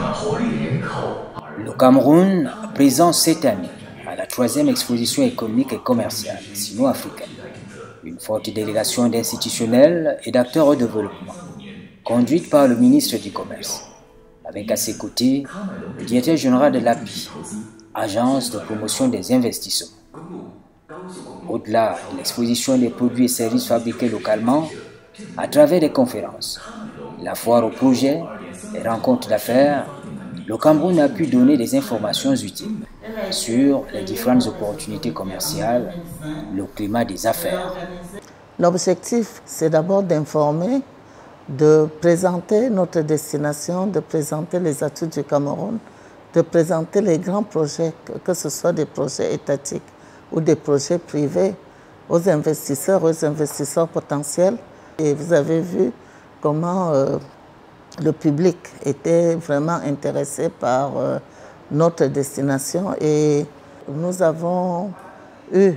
Le Cameroun présente cette année à la 3e exposition économique et commerciale sino-africaine une forte délégation d'institutionnels et d'acteurs au développement, conduite par le ministre du Commerce, avec à ses côtés le directeur général de l'API, Agence de promotion des investissements. Au-delà de l'exposition des produits et services fabriqués localement, à travers des conférences, la foire au projet, les rencontres d'affaires, le Cameroun a pu donner des informations utiles sur les différentes opportunités commerciales, le climat des affaires. L'objectif, c'est d'abord d'informer, de présenter notre destination, de présenter les atouts du Cameroun, de présenter les grands projets, que ce soit des projets étatiques ou des projets privés, aux investisseurs potentiels. Et vous avez vu comment le public était vraiment intéressé par notre destination et nous avons eu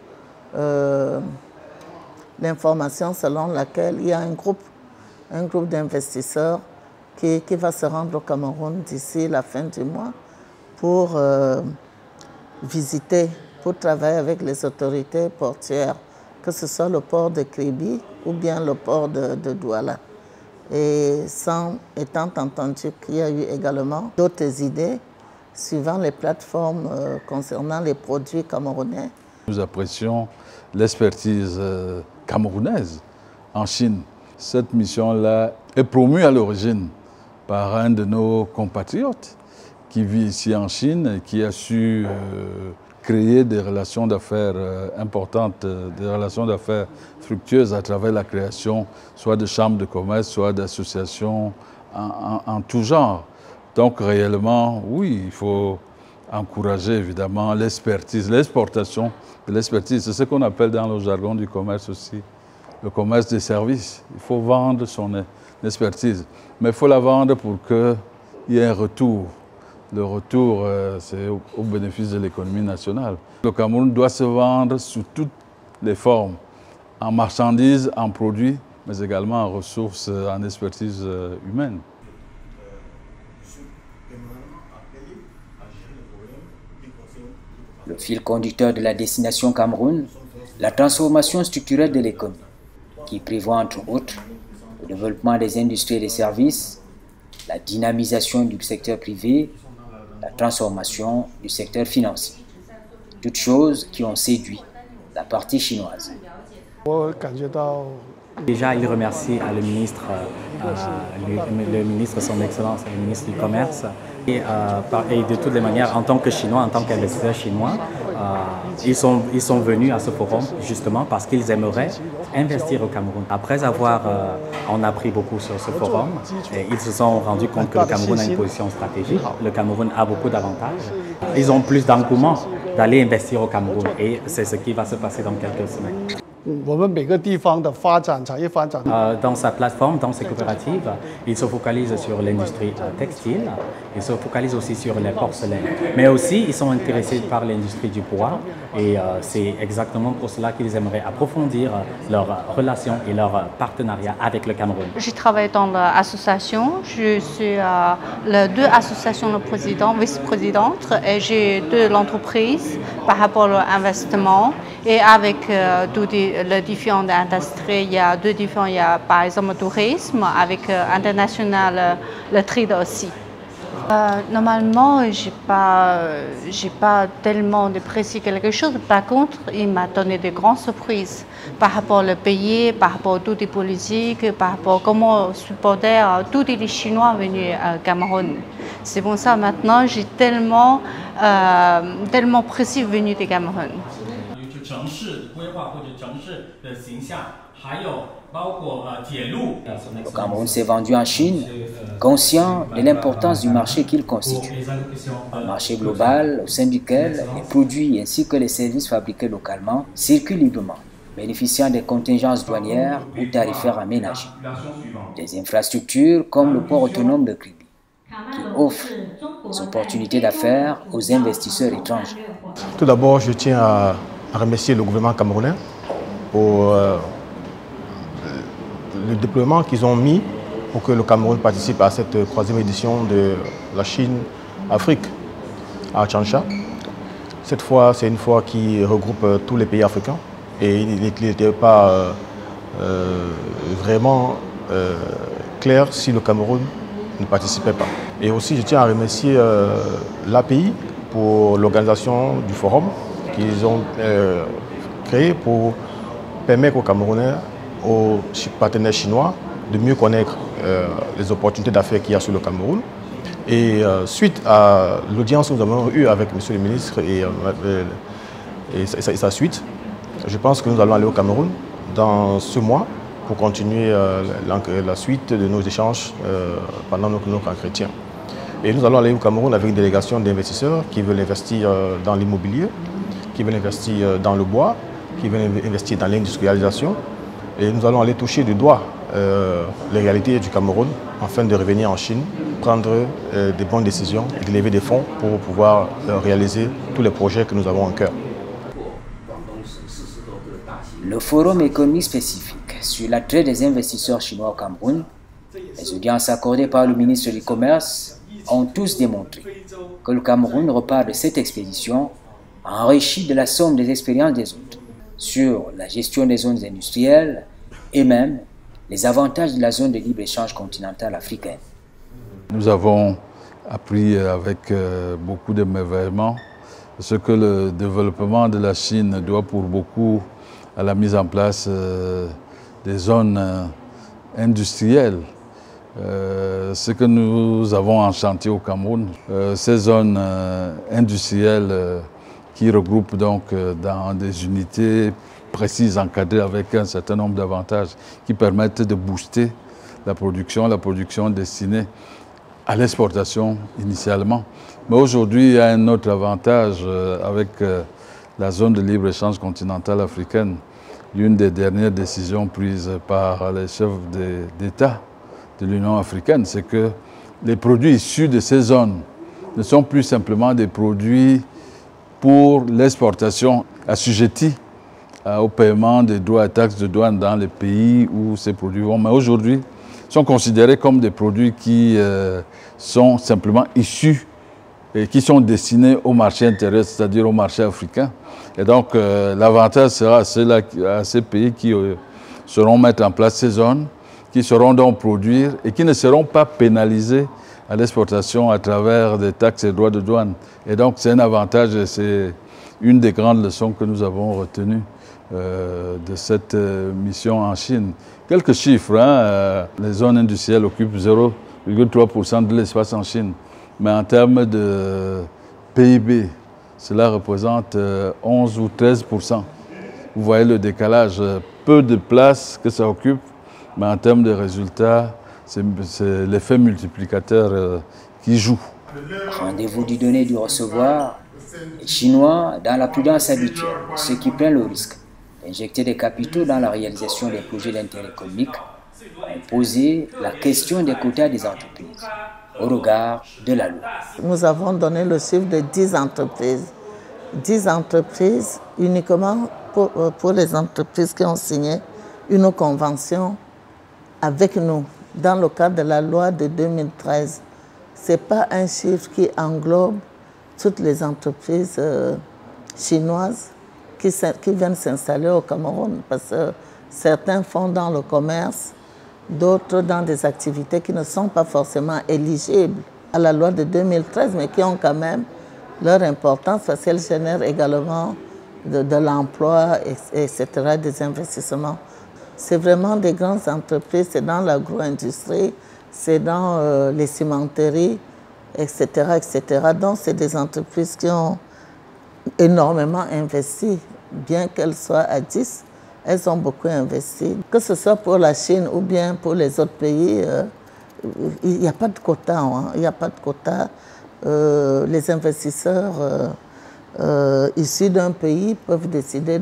l'information selon laquelle il y a un groupe d'investisseurs qui va se rendre au Cameroun d'ici la fin du mois pour visiter, pour travailler avec les autorités portuaires, que ce soit le port de Kribi ou bien le port de Douala. Et étant entendu qu'il y a eu également d'autres idées suivant les plateformes concernant les produits camerounais. Nous apprécions l'expertise camerounaise en Chine. Cette mission-là est promue à l'origine par un de nos compatriotes qui vit ici en Chine et qui a su créer des relations d'affaires importantes, des relations d'affaires fructueuses à travers la création soit de chambres de commerce, soit d'associations en tout genre. Donc réellement, oui, il faut encourager évidemment l'expertise, l'exportation de l'expertise. C'est ce qu'on appelle dans le jargon du commerce aussi, le commerce des services. Il faut vendre son expertise, mais il faut la vendre pour qu'il y ait un retour. Le retour, c'est au bénéfice de l'économie nationale. Le Cameroun doit se vendre sous toutes les formes, en marchandises, en produits, mais également en ressources, en expertise humaine. Le fil conducteur de la destination Cameroun, la transformation structurelle de l'économie, qui prévoit entre autres le développement des industries et des services, la dynamisation du secteur privé, la transformation du secteur financier. Toutes choses qui ont séduit la partie chinoise. Déjà, il remercie le ministre, son Excellence, le ministre du Commerce. Et de toutes les manières, en tant que Chinois, en tant qu'investisseurs chinois, ils sont venus à ce forum justement parce qu'ils aimeraient investir au Cameroun. Après avoir, on a appris beaucoup sur ce forum, et ils se sont rendus compte que le Cameroun a une position stratégique, le Cameroun a beaucoup d'avantages. Ils ont plus d'engouement d'aller investir au Cameroun et c'est ce qui va se passer dans quelques semaines. Dans sa plateforme, dans ses coopératives, il se focalise sur l'industrie textile, il se focalise aussi sur les porcelaines, mais aussi ils sont intéressés par l'industrie du bois et c'est exactement pour cela qu'ils aimeraient approfondir leurs relations et leur partenariat avec le Cameroun. Je travaille dans l'association, je suis les deux associations, le président, vice-présidente, et j'ai de l'entreprise par rapport à l'investissement et avec les différentes industries, il y a deux différents, il y a par exemple le tourisme, avec international, le trade aussi. Normalement, j'ai pas tellement de précis quelque chose. Par contre, il m'a donné de grandes surprises par rapport au pays, par rapport à toutes les politiques, par rapport à comment supporter tous les Chinois venus au Cameroun. C'est pour ça maintenant, j'ai tellement précis venus du Cameroun. Le Cameroun s'est vendu en Chine, conscient de l'importance du marché qu'il constitue. Un marché global au sein duquel les produits ainsi que les services fabriqués localement circulent librement, bénéficiant des contingences douanières ou tarifaires aménagées. Des infrastructures comme le port autonome de Kribi, qui offre des opportunités d'affaires aux investisseurs étrangers. Tout d'abord, je tiens à remercier le gouvernement camerounais pour le déploiement qu'ils ont mis pour que le Cameroun participe à cette 3e édition de la Chine-Afrique à Changsha. Cette fois, c'est une fois qui regroupe tous les pays africains et il n'était pas vraiment clair si le Cameroun ne participait pas. Et aussi, je tiens à remercier l'API pour l'organisation du forum qu'ils ont créé pour permettre aux Camerounais, aux partenaires chinois, de mieux connaître les opportunités d'affaires qu'il y a sur le Cameroun. Et suite à l'audience que nous avons eue avec M. le ministre et sa suite, je pense que nous allons aller au Cameroun dans ce mois pour continuer la suite de nos échanges pendant nos entretiens. Et nous allons aller au Cameroun avec une délégation d'investisseurs qui veulent investir dans l'immobilier, qui veulent investir dans le bois, qui veulent investir dans l'industrialisation. Et nous allons aller toucher du doigt les réalités du Cameroun afin de revenir en Chine, prendre des bonnes décisions et de lever des fonds pour pouvoir réaliser tous les projets que nous avons en cœur. Le forum économique spécifique sur l'attrait des investisseurs chinois au Cameroun, les audiences accordées par le ministre du Commerce ont tous démontré que le Cameroun repart de cette expédition enrichi de la somme des expériences des autres sur la gestion des zones industrielles et même les avantages de la zone de libre-échange continentale africaine. Nous avons appris avec beaucoup d'émerveillement ce que le développement de la Chine doit pour beaucoup à la mise en place des zones industrielles. Ce que nous avons en chantier au Cameroun, ces zones industrielles qui regroupent donc dans des unités précises, encadrées avec un certain nombre d'avantages qui permettent de booster la production destinée à l'exportation initialement. Mais aujourd'hui, il y a un autre avantage avec la zone de libre-échange continentale africaine. L'une des dernières décisions prises par les chefs d'État de l'Union africaine, c'est que les produits issus de ces zones ne sont plus simplement des produits pour l'exportation assujettis au paiement des droits et taxes de douane dans les pays où ces produits vont, mais aujourd'hui sont considérés comme des produits qui sont simplement issus et qui sont destinés au marché intérieur, c'est-à-dire au marché africain. Et donc l'avantage sera à ces pays qui sauront mettre en place ces zones, qui sauront donc produire et qui ne seront pas pénalisés à l'exportation à travers des taxes et droits de douane. Et donc c'est un avantage et c'est une des grandes leçons que nous avons retenues de cette mission en Chine. Quelques chiffres, les zones industrielles occupent 0,3% de l'espace en Chine, mais en termes de PIB, cela représente 11 ou 13%. Vous voyez le décalage, peu de place que ça occupe, mais en termes de résultats, c'est l'effet multiplicateur qui joue. Rendez-vous du donner et du recevoir, les Chinois, dans la prudence habituelle, ceux qui prennent le risque d'injecter des capitaux dans la réalisation des projets d'intérêt économique, ont posé la question des quotas des entreprises au regard de la loi. Nous avons donné le chiffre de 10 entreprises. 10 entreprises uniquement pour les entreprises qui ont signé une convention avec nous dans le cadre de la loi de 2013. Ce n'est pas un chiffre qui englobe toutes les entreprises chinoises qui viennent s'installer au Cameroun, parce que certains font dans le commerce, d'autres dans des activités qui ne sont pas forcément éligibles à la loi de 2013, mais qui ont quand même leur importance parce qu'elles génèrent également de l'emploi, etc., des investissements. C'est vraiment des grandes entreprises, c'est dans l'agro-industrie, c'est dans les cimenteries, etc., etc. Donc, c'est des entreprises qui ont énormément investi, bien qu'elles soient à 10, elles ont beaucoup investi. Que ce soit pour la Chine ou bien pour les autres pays, il n'y a pas de quota. Il n'y a pas de quota. Les investisseurs issus d'un pays peuvent décider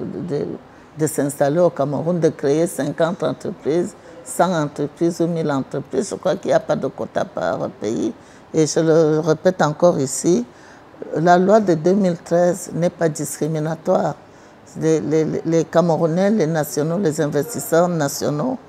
de s'installer au Cameroun, de créer 50 entreprises, 100 entreprises ou 1000 entreprises. Je crois qu'il n'y a pas de quota par pays. Et je le répète encore ici, la loi de 2013 n'est pas discriminatoire. Les Camerounais, les nationaux, les investisseurs nationaux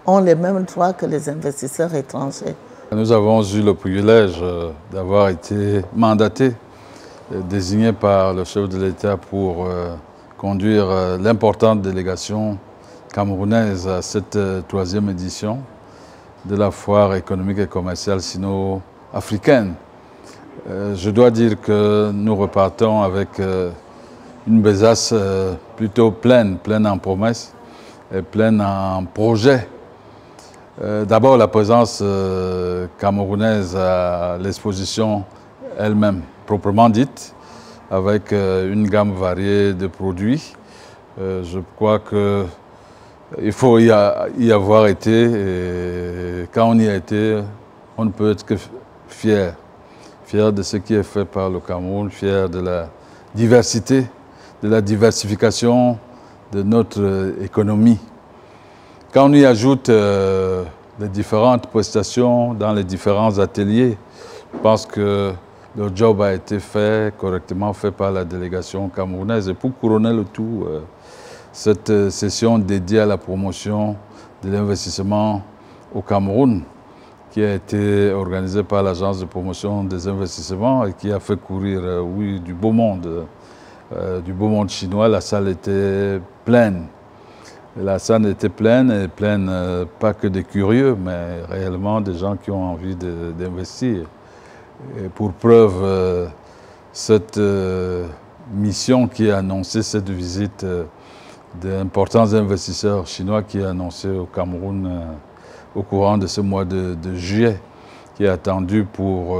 ont les mêmes droits que les investisseurs étrangers. Nous avons eu le privilège d'avoir été mandatés, désignés par le chef de l'État pour conduire l'importante délégation camerounaise à cette troisième édition de la foire économique et commerciale sino-africaine. Je dois dire que nous repartons avec une besace plutôt pleine en promesses et pleine en projets. D'abord la présence camerounaise à l'exposition elle-même, proprement dite, avec une gamme variée de produits. Je crois qu'il faut y avoir été, et quand on y a été, on ne peut être que fier. Fier de ce qui est fait par le Cameroun, fier de la diversité, de la diversification de notre économie. Quand on y ajoute les différentes prestations dans les différents ateliers, je pense que le job a été fait, correctement fait par la délégation camerounaise. Et pour couronner le tout, cette session dédiée à la promotion de l'investissement au Cameroun, qui a été organisée par l'Agence de promotion des investissements et qui a fait courir, oui, du beau monde chinois. La salle était pleine. La salle était pleine, et pleine pas que des curieux, mais réellement des gens qui ont envie d'investir. Et pour preuve, cette mission qui a annoncé cette visite d'importants investisseurs chinois qui est annoncée au Cameroun au courant de ce mois de juillet, qui est attendu pour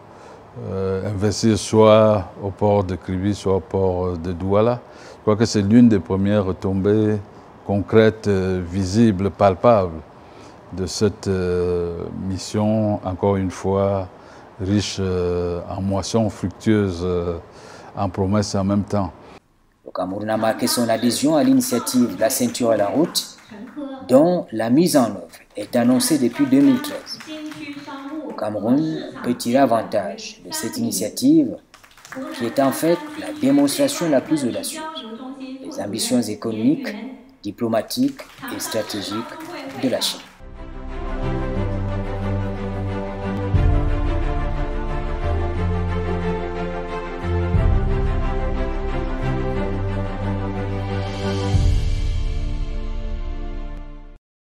investir soit au port de Kribi, soit au port de Douala. Je crois que c'est l'une des premières retombées concrètes, visibles, palpables de cette mission, encore une fois, riche en moissons, fructueuse, en promesses en même temps. Le Cameroun a marqué son adhésion à l'initiative La ceinture et la route, dont la mise en œuvre est annoncée depuis 2013. Le Cameroun peut tirer avantage de cette initiative qui est en fait la démonstration la plus audacieuse des ambitions économiques, diplomatiques et stratégiques de la Chine.